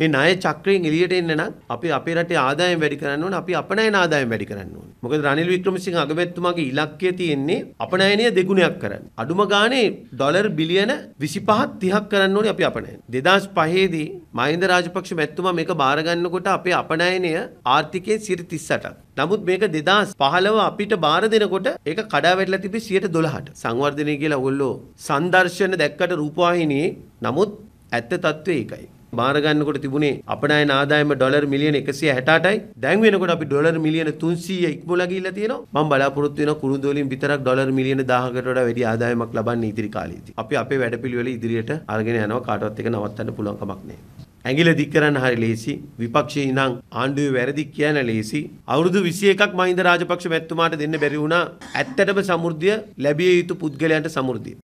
මේ ණය චක්‍රයෙන් එළියට එන්න නම් අපි අපේ රටේ ආදායම් වැඩි කරන්න ඕනේ. අපි අපනයන ආදායම් වැඩි කරන්න ඕනේ. මොකද රනිල් වික්‍රමසිංහ අගමැතිතුමාගේ ඉලක්කය තියෙන්නේ අපනයනය දෙගුණයක් කරන්න. අඩුම ගානේ ඩොලර් බිලියන 25ක් 30ක් කරන්න ඕනේ අපි අපනයන. 2005 දී මහින්ද රාජපක්ෂ මැතිතුමා මේක බාර ගන්නකොට අපේ අපනයනය ආර්ථිකයේ 38%ක්. නමුත් මේක 2015 අපිට බාර දෙනකොට ඒක කඩා වැටලා තිබි 12%ට. සංවර්ධනය කියලා ඔයගොල්ලෝ සංදර්ශන දැක්කට රූපවාහිනියේ නමුත් ඇත්ත තත්ත්වය ඒකයි. බාර ගන්නකොට තිබුණේ අපනයන ආදායම ඩොලර් මිලියන 168යි. දැන් වෙනකොට අපි ඩොලර් මිලියන 300 ඉක්මවලා ගිහිල්ලා තියෙනවා. මම බලාපොරොත්තු වෙනවා කුරුඳු වලින් විතරක් ඩොලර් මිලියන 1000කට වඩා වැඩි ආදායමක් ලබන්න ඉදිරි කාලෙදී. අපි අපේ වැඩපිළිවෙල ඉදිරියට අරගෙන යනවා. කාටවත් එක නවත්තන්න පුළුවන් කමක් නැහැ. ඇඟිල්ල දික් කරන්න හරි ලේසි. විපක්ෂයේ ඉඳන් ආණ්ඩුවේ වැරදි කියන ලේසි. අවුරුදු 21ක් මහින්ද රාජපක්ෂ මැතිතුමාට දෙන්න බැරි වුණා. ඇත්තටම සමෘද්ධිය ලැබිය යුතු පුද්ගලයන්ට සමෘද්ධිය.